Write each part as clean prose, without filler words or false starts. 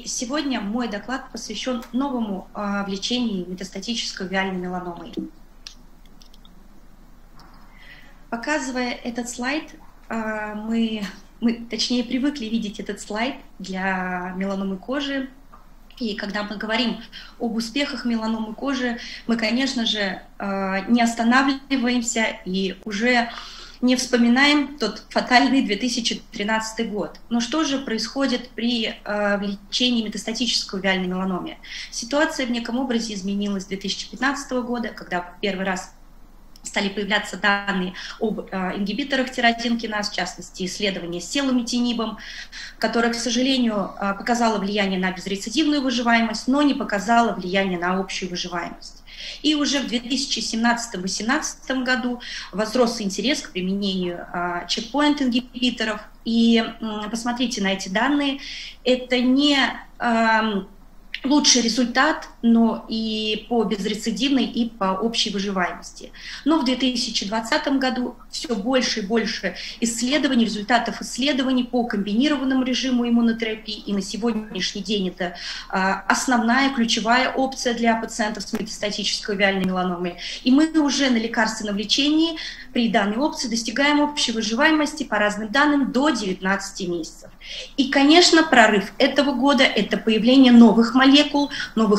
сегодня мой доклад посвящен новому лечению метастатической виальной меланомой. Показывая этот слайд, мы точнее привыкли видеть этот слайд для меланомы кожи. И когда мы говорим об успехах меланомы кожи, мы, конечно же, не останавливаемся и уже не вспоминаем тот фатальный 2013 год. Но что же происходит при лечении метастатической виальной меланомы? Ситуация в неком образе изменилась с 2015 года, когда первый раз стали появляться данные об ингибиторах тирозинкиназ, в частности, исследование с селумитинибом, которое, к сожалению, показало влияние на безрецидивную выживаемость, но не показало влияние на общую выживаемость. И уже в 2017-2018 году возрос интерес к применению чекпоинт-ингибиторов. И посмотрите на эти данные. Это не лучший результат, но и по безрецидивной, и по общей выживаемости. Но в 2020 году все больше и больше исследований, результатов исследований по комбинированному режиму иммунотерапии, и на сегодняшний день это основная, ключевая опция для пациентов с метастатической виальной меланомой. И мы уже на лекарственном лечении при данной опции достигаем общей выживаемости по разным данным до 19 месяцев. И, конечно, прорыв этого года – это появление новых молекул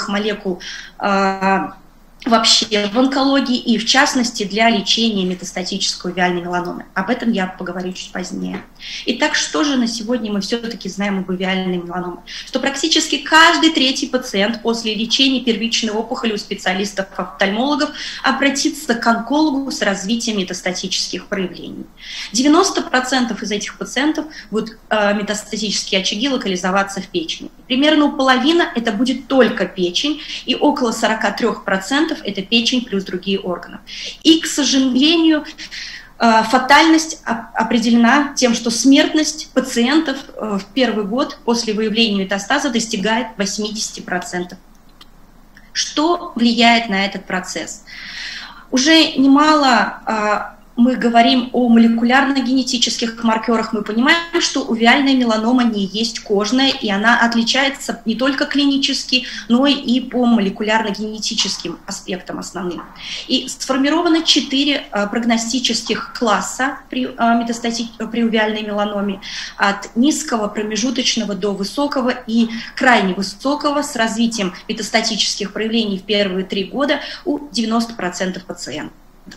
вообще в онкологии и, в частности, для лечения метастатической виальной меланомы. Об этом я поговорю чуть позднее. Итак, что же на сегодня мы все-таки знаем об виальной меланоме? Что практически каждый третий пациент после лечения первичной опухоли у специалистов-офтальмологов обратится к онкологу с развитием метастатических проявлений. 90% из этих пациентов будут метастатические очаги локализоваться в печени. Примерно у половины это будет только печень, и около 43% это печень плюс другие органы. И, к сожалению, фатальность определена тем, что смертность пациентов в первый год после выявления метастаза достигает 80%. Что влияет на этот процесс? Уже немало мы говорим о молекулярно-генетических маркерах, мы понимаем, что у виальной меланома не есть кожная, и она отличается не только клинически, но и по молекулярно-генетическим аспектам основным. И сформировано 4 прогностических класса при виальной меланоме, от низкого, промежуточного до высокого и крайне высокого, с развитием метастатических проявлений в первые 3 года у 90% пациентов.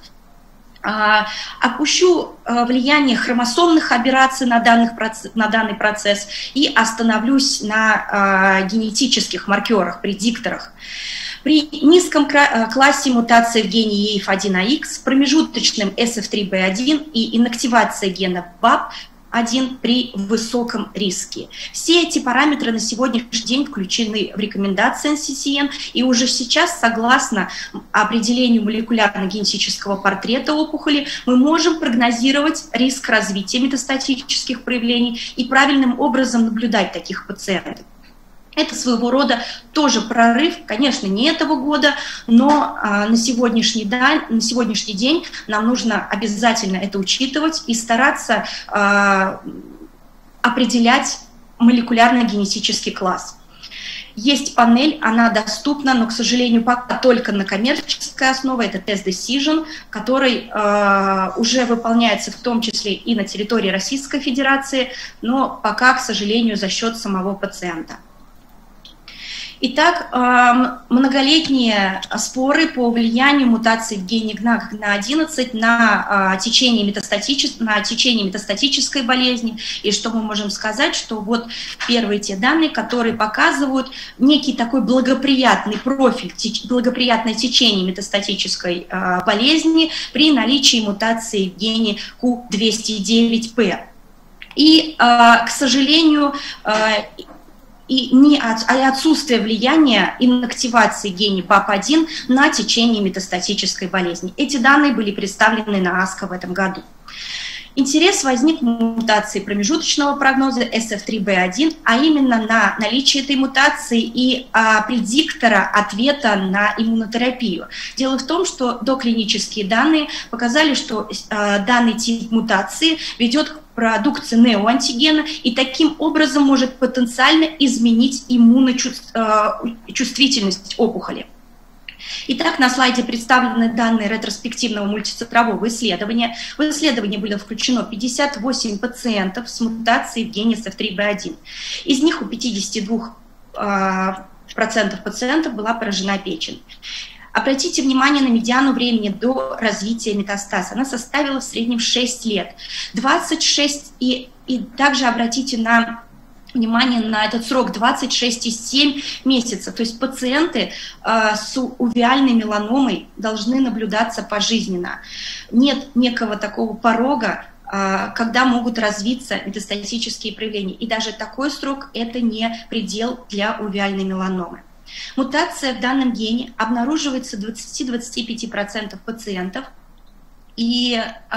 Опущу влияние хромосомных аберраций на данный процесс и остановлюсь на генетических маркерах, предикторах. При низком классе мутации в гене EIF1AX, промежуточном SF3B1 и инактивация гена BAP1 при высоком риске. Все эти параметры на сегодняшний день включены в рекомендации NCCN, и уже сейчас, согласно определению молекулярно-генетического портрета опухоли, мы можем прогнозировать риск развития метастатических проявлений и правильным образом наблюдать таких пациентов. Это своего рода тоже прорыв, конечно, не этого года, но на сегодняшний день нам нужно обязательно это учитывать и стараться определять молекулярно-генетический класс. Есть панель, она доступна, но, к сожалению, пока только на коммерческой основе. Это Test Decision, который уже выполняется в том числе и на территории Российской Федерации, но пока, к сожалению, за счет самого пациента. Итак, многолетние споры по влиянию мутаций в гене GNAQ-11 на течение метастатической болезни. И что мы можем сказать, что вот первые те данные, которые показывают некий такой благоприятный профиль, благоприятное течение метастатической болезни при наличии мутации в гене Q209P. И, к сожалению, и отсутствие влияния инактивации гена BAP1 на течение метастатической болезни. Эти данные были представлены на ASCO в этом году. Интерес возник в мутации промежуточного прогноза SF3B1, а именно на наличие этой мутации и предиктора ответа на иммунотерапию. Дело в том, что доклинические данные показали, что данный тип мутации ведет к продукции неоантигена и таким образом может потенциально изменить иммуночувствительность опухоли. Итак, на слайде представлены данные ретроспективного мультицентрового исследования. В исследование было включено 58 пациентов с мутацией в гене SF3B1. Из них у 52% пациентов была поражена печень. Обратите внимание на медиану времени до развития метастаза. Она составила в среднем 6 лет. 26 и также обратите внимание на этот срок 26,7 месяцев. То есть пациенты с увеальной меланомой должны наблюдаться пожизненно. Нет некого такого порога, когда могут развиться метастатические проявления. И даже такой срок – это не предел для увеальной меланомы. Мутация в данном гене обнаруживается в 20-25% пациентов. И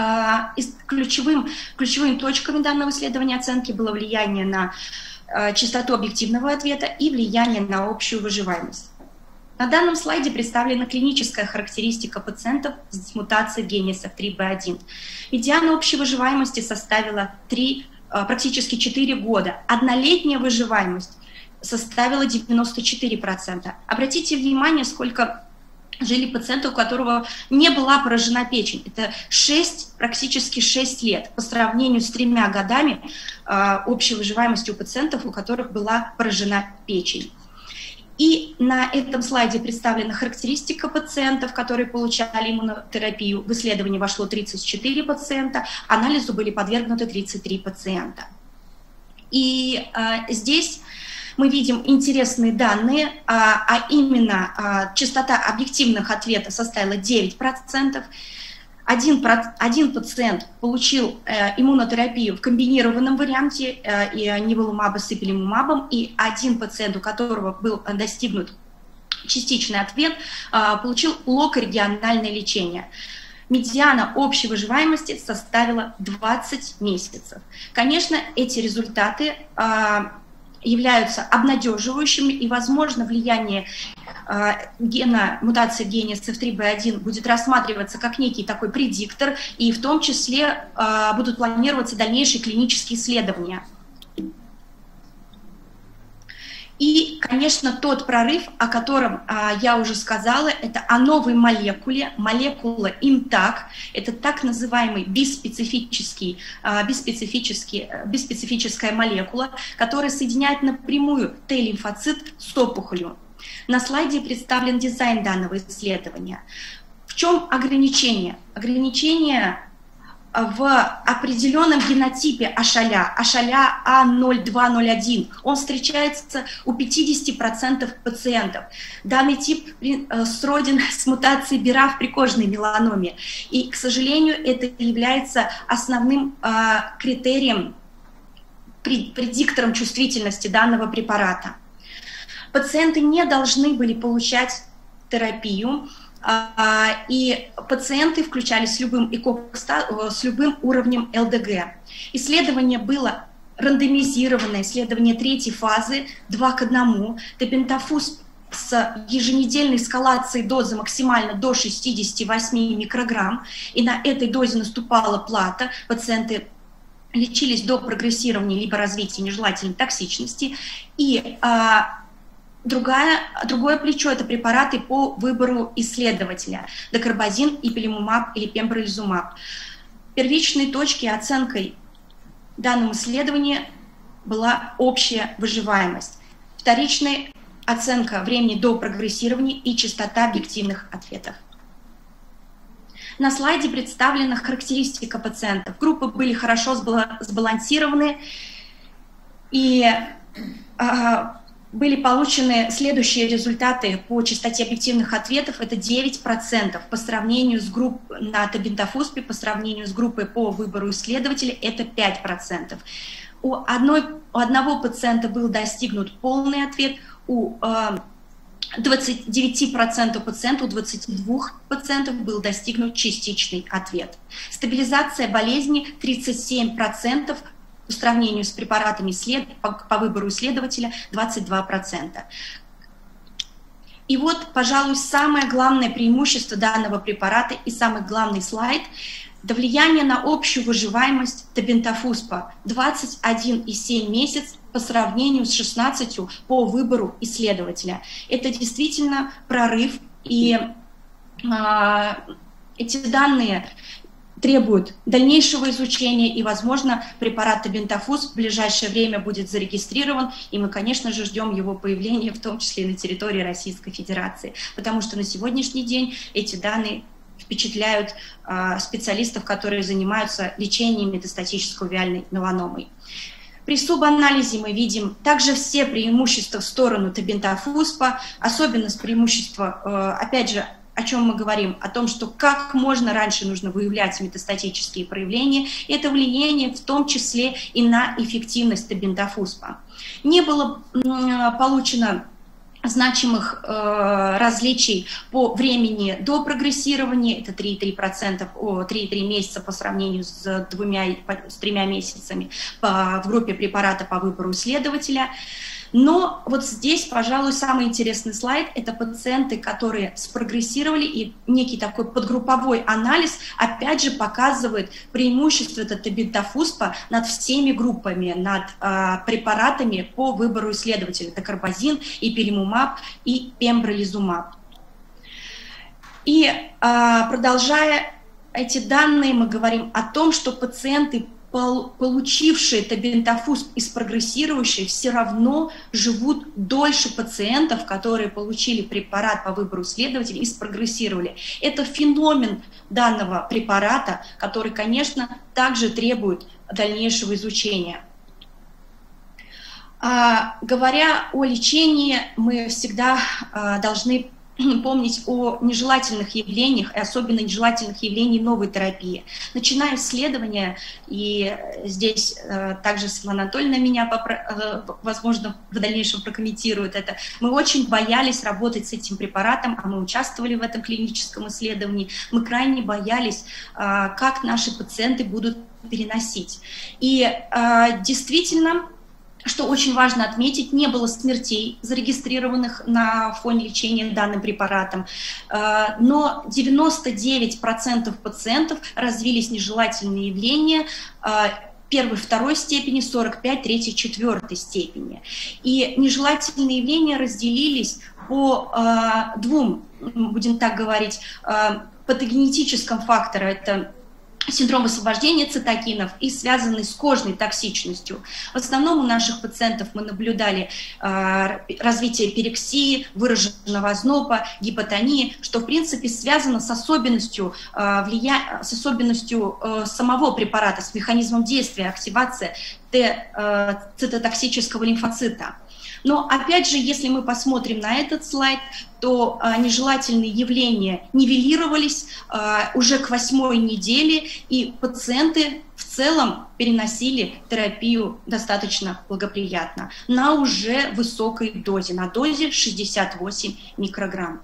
ключевыми точками данного исследования оценки было влияние на частоту объективного ответа и влияние на общую выживаемость. На данном слайде представлена клиническая характеристика пациентов с мутацией в гене SF3B1. Медиана общей выживаемости составила практически 4 года. Однолетняя выживаемость составила 94%. Обратите внимание, сколько жили пациенты, у которого не была поражена печень. Это практически 6 лет по сравнению с 3 годами общей выживаемости у пациентов, у которых была поражена печень. И на этом слайде представлена характеристика пациентов, которые получали иммунотерапию. В исследование вошло 34 пациента, анализу были подвергнуты 33 пациента. И здесь мы видим интересные данные, а именно частота объективных ответов составила 9%. Один пациент получил иммунотерапию в комбинированном варианте ниволумаба с ипилимумабом, и один пациент, у которого был достигнут частичный ответ, получил локорегиональное лечение. Медиана общей выживаемости составила 20 месяцев. Конечно, эти результаты являются обнадеживающими, и, возможно, влияние мутации в гене SF3B1 будет рассматриваться как некий такой предиктор, и в том числе будут планироваться дальнейшие клинические исследования. И, конечно, тот прорыв, о котором я уже сказала, это о новой молекуле, молекула ImmTAC, это так называемый биспецифическая молекула, которая соединяет напрямую Т-лимфоцит с опухолью. На слайде представлен дизайн данного исследования. В чем ограничение? Ограничение в определенном генотипе Ашаля А0201, он встречается у 50% пациентов. Данный тип сроден с мутацией БИРА в прикожной меланоме. И, к сожалению, это является основным критерием, предиктором чувствительности данного препарата. Пациенты не должны были получать терапию, и пациенты включались с любым уровнем ЛДГ. Исследование было рандомизированное, исследование 3-й фазы, 2:1, тепентафус с еженедельной эскалацией дозы максимально до 68 микрограмм, и на этой дозе наступала плата, пациенты лечились до прогрессирования либо развития нежелательной токсичности, и другое плечо – это препараты по выбору исследователя – докарбазин, ипилимумаб или пембролизумаб. Первичной точкой оценкой в данном исследовании была общая выживаемость. Вторичная оценка времени до прогрессирования и частота объективных ответов. На слайде представлена характеристика пациентов. Группы были хорошо сбалансированы, и были получены следующие результаты по частоте объективных ответов. Это 9% по сравнению с группой на табентафуспе, по сравнению с группой по выбору исследователя это 5%. У одного пациента был достигнут полный ответ, у 29% пациентов, у 22 пациентов был достигнут частичный ответ. Стабилизация болезни 37%, по сравнению с препаратами по выбору исследователя 22%. И вот, пожалуй, самое главное преимущество данного препарата и самый главный слайд. влияние на общую выживаемость табентафуспа 21,7 месяц по сравнению с 16 по выбору исследователя. Это действительно прорыв, и эти данные требуют дальнейшего изучения, и, возможно, препарат табентафус в ближайшее время будет зарегистрирован, и мы, конечно же, ждем его появления, в том числе и на территории Российской Федерации, потому что на сегодняшний день эти данные впечатляют специалистов, которые занимаются лечением метастатической увеальной меланомой. При субанализе мы видим также все преимущества в сторону табентафуспа, особенность преимущества, опять же, о чем мы говорим, о том, что как можно раньше нужно выявлять метастатические проявления, это влияние в том числе и на эффективность табентафуспа. Не было получено значимых различий по времени до прогрессирования, это 3,3 месяца по сравнению с 3 месяцами в группе препарата по выбору исследователя. Но вот здесь, пожалуй, самый интересный слайд – это пациенты, которые спрогрессировали, и некий такой подгрупповой анализ опять же показывает преимущество табентафуспа над всеми группами, над препаратами по выбору исследователя – это карбазин, иперимумаб и пембролизумаб. И продолжая эти данные, мы говорим о том, что пациенты, получившие табентафусп и спрогрессировавшие, все равно живут дольше пациентов, которые получили препарат по выбору исследователей и спрогрессировали. Это феномен данного препарата, который, конечно, также требует дальнейшего изучения. Говоря о лечении, мы всегда должны помнить о нежелательных явлениях, и особенно нежелательных явлениях новой терапии. Начиная исследования, и здесь также Светлана Анатольевна меня, возможно, в дальнейшем прокомментирует это, мы очень боялись работать с этим препаратом, а мы участвовали в этом клиническом исследовании, мы крайне боялись, как наши пациенты будут переносить. И действительно, что очень важно отметить, не было смертей, зарегистрированных на фоне лечения данным препаратом, но 99% пациентов развились нежелательные явления первой, второй степени, 45, третьей, четвертой степени. И нежелательные явления разделились по двум, будем так говорить, патогенетическим факторам. Это синдром освобождения цитокинов и связанный с кожной токсичностью. В основном у наших пациентов мы наблюдали развитие пирексии, выраженного озноба, гипотонии, что в принципе связано с особенностью, самого препарата, с механизмом действия, активации цитотоксического лимфоцита. Но опять же, если мы посмотрим на этот слайд, то нежелательные явления нивелировались уже к 8-й неделе, и пациенты в целом переносили терапию достаточно благоприятно на уже высокой дозе, на дозе 68 микрограмм.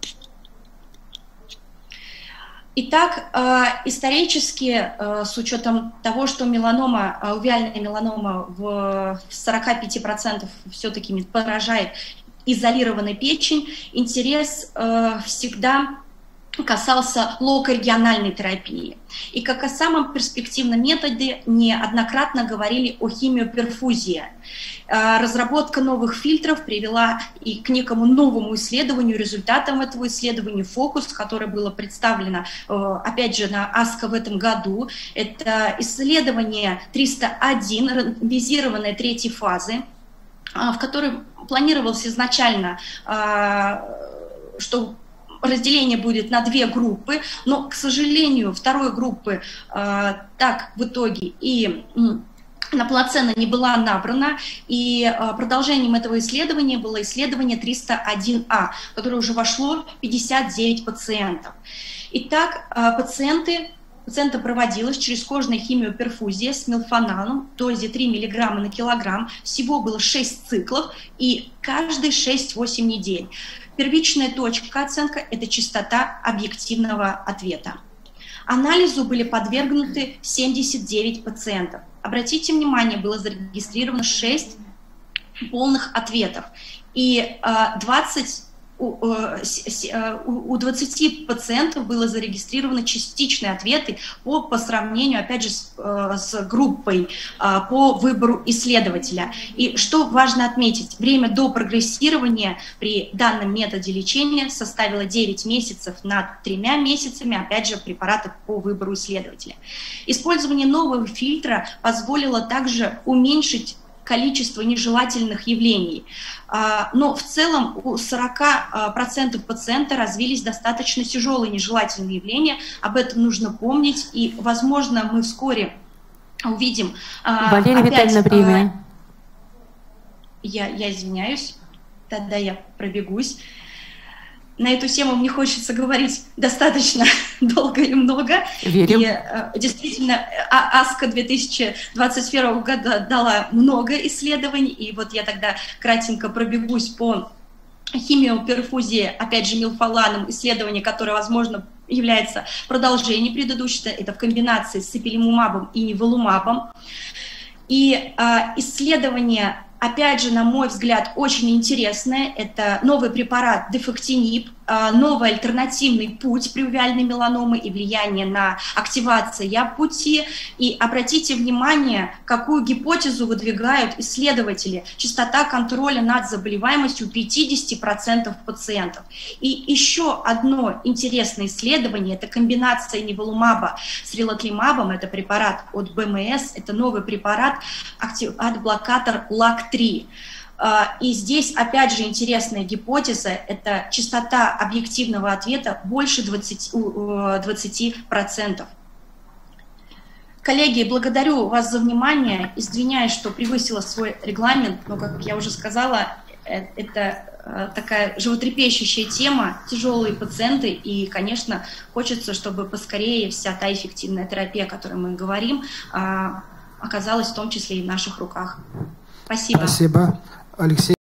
Итак, исторически, с учетом того, что меланома, увеальная меланома в 45% все-таки поражает изолированной печень, интерес всегда касался локорегиональной терапии. И как о самом перспективном методе неоднократно говорили о химиоперфузии. Разработка новых фильтров привела и к некому новому исследованию, результатам этого исследования «Фокус», которое было представлено, опять же, на АСКО в этом году. Это исследование 301, рандомизированной третьей фазы, в которой планировалось изначально, что разделение будет на 2 группы, но, к сожалению, второй группы так в итоге и наполноценно не была набрана, и продолжением этого исследования было исследование 301А, в которое уже вошло 59 пациентов. Итак, пациента проводилась черезкожная химиоперфузия с мелфоналом в дозе 3 мг на килограмм, всего было 6 циклов, и каждые 6-8 недель. Первичная точка оценка – это частота объективного ответа. Анализу были подвергнуты 79 пациентов. Обратите внимание, было зарегистрировано 6 полных ответов, и 20 у 20 пациентов было зарегистрировано частичные ответы по сравнению, опять же, с группой по выбору исследователя. И что важно отметить, время до прогрессирования при данном методе лечения составило 9 месяцев над 3 месяцами, опять же, препараты по выбору исследователя. Использование нового фильтра позволило также уменьшить количество нежелательных явлений. Но в целом у 40% пациентов развились достаточно тяжелые нежелательные явления. Об этом нужно помнить. И, возможно, мы вскоре увидим... Валерия Витальевна, время. Я извиняюсь, тогда я пробегусь. На эту тему мне хочется говорить достаточно долго и много. Верим. И действительно, АСКО 2021 года дала много исследований, и вот я тогда кратенько пробегусь по химиоперфузии, опять же, милфоланом, исследование, которое, возможно, является продолжением предыдущего, это в комбинации с ипилимумабом и ниволумабом. И исследование, опять же, на мой взгляд, очень интересное. Это новый препарат дефектинип, новый альтернативный путь при увяльной меланомы и влияние на активацию пути. И обратите внимание, какую гипотезу выдвигают исследователи. Частота контроля над заболеваемостью 50% пациентов. И еще одно интересное исследование, это комбинация ниволумаба с релатлимабом, это препарат от БМС, это новый препарат, блокатор ЛАК-3. И здесь, опять же, интересная гипотеза, это частота объективного ответа больше 20%. Коллеги, благодарю вас за внимание, извиняюсь, что превысила свой регламент, но, как я уже сказала, это такая животрепещущая тема, тяжелые пациенты, и, конечно, хочется, чтобы поскорее вся та эффективная терапия, о которой мы говорим, оказалась в том числе и в наших руках. Спасибо. Спасибо. Алексей.